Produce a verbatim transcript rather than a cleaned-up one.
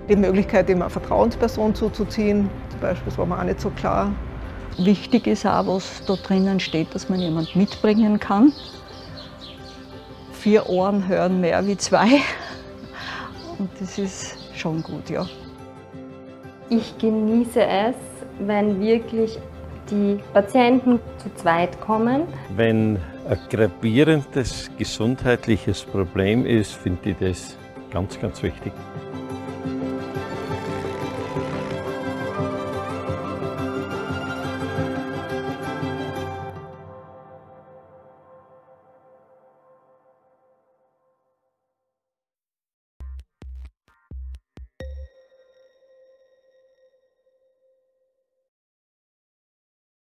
Die Möglichkeit, immer eine Vertrauensperson zuzuziehen, zum Beispiel, das war mir auch nicht so klar. Wichtig ist auch, was da drinnen steht, dass man jemanden mitbringen kann. Vier Ohren hören mehr wie zwei. Und das ist schon gut, ja. Ich genieße es, wenn wirklich die Patienten zu zweit kommen. Wenn ein gravierendes gesundheitliches Problem ist, finde ich das ganz, ganz wichtig.